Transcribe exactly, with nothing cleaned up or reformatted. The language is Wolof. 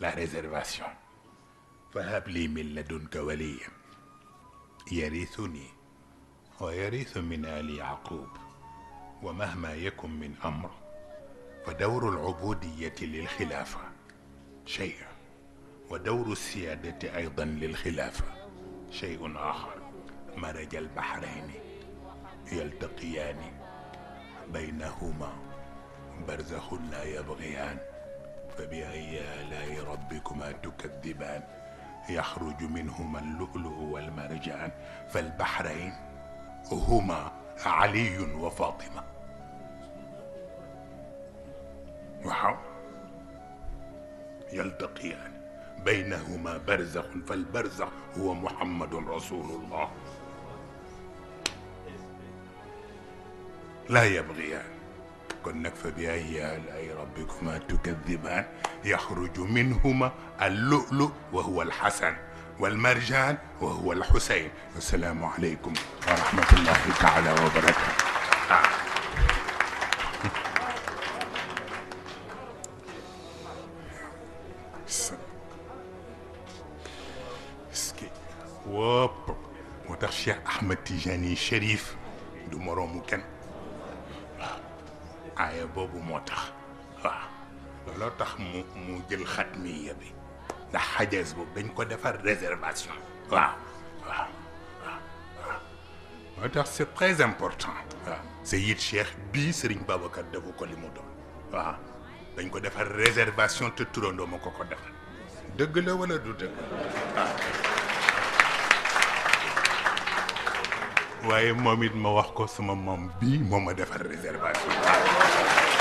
la réservation fahab li min ladunka waliyan yarithuni wa yarithu min ali yaqub wa mahma yakun min amr fa dawru al-ubudiyyati lil khilafa shay wa dawru as-siyadati aydan lil khilafa shay'un akhar maraj al-bahrayni yaltaqiyani baynahuma برزخ لا يبغيان فبأي آلاء ربكما تكذبان يخرج منهما اللؤلؤ والمرجان فالبحرين هما علي وفاطمة. واو. يلتقيان بينهما برزخ فالبرزخ هو محمد رسول الله لا يبغيان. كن فبأي آلاء ربكما تكذبان يخرج منهما اللؤلؤ وهو الحسن والمرجان وهو الحسين. السلام عليكم ورحمة الله تعالى وبركاته. آه. ووب وتخشى أحمد تيجاني شريف دو مرومو كان aaya boobu moo tax waaw looloo tax mu mu jël xatmiya bi ndax xajas boobu dañ ko defar réservation waaw waaw waaw waaw moo tax c'est très important waaw Seyid Cheikh bii Serigne Babacar defu ko li mu doon waaw dañ ko defar réservation te turandoo ma ko ko defal dëgg la wala du dëgg waaw waaye moom it ma wax ko sama moom bii moo ma defar réservation waaw